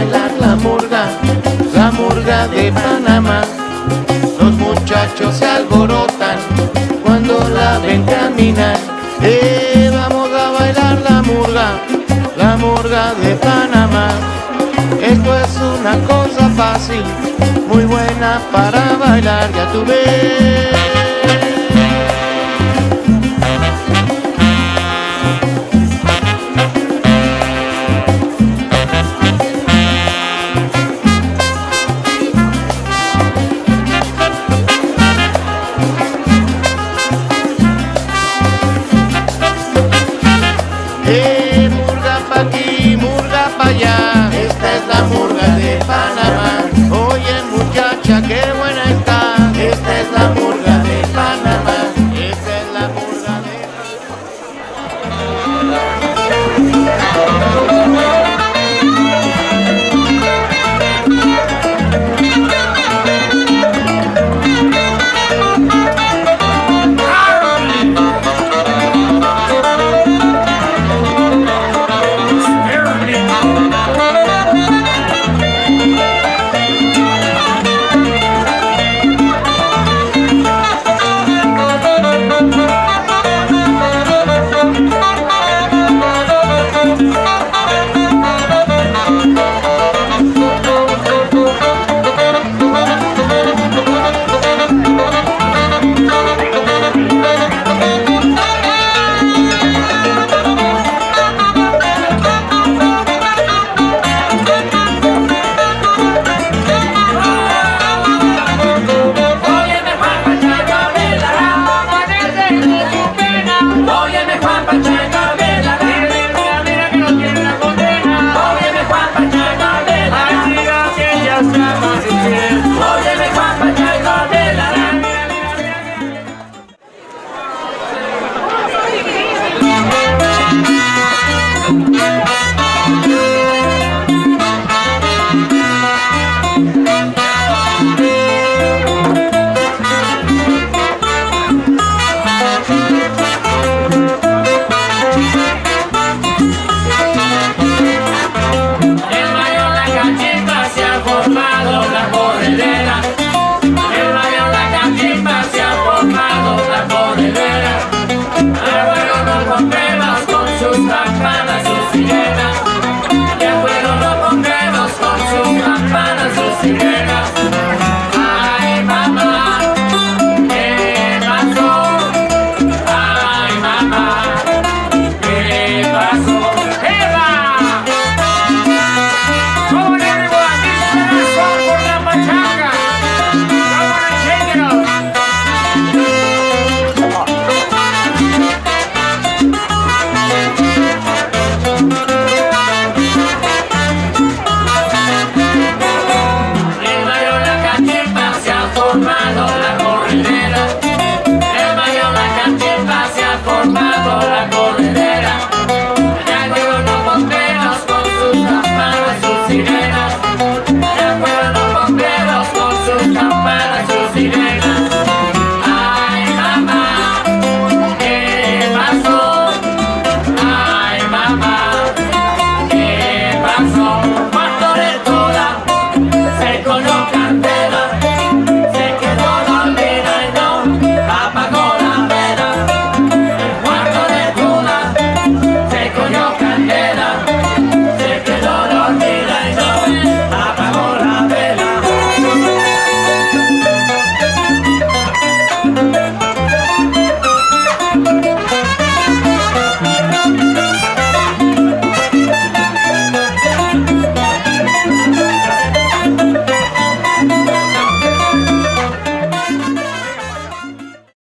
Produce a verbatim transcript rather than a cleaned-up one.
bailar la murga, la murga de Panamá. Los muchachos se alborotan cuando la ven caminar. Eh, vamos a bailar la murga, la murga de Panamá. Esto es una cosa fácil, muy buena para bailar, ya tú ves. Eh, murga pa' aquí, murga pa' allá, esta es la murga de Panamá. Oye muchacha, qué buena está, esta es la murga de Panamá, esta es la murga de campanas, sus sirenas, ya fueron los bomberos con sus campanas, sus sirenas.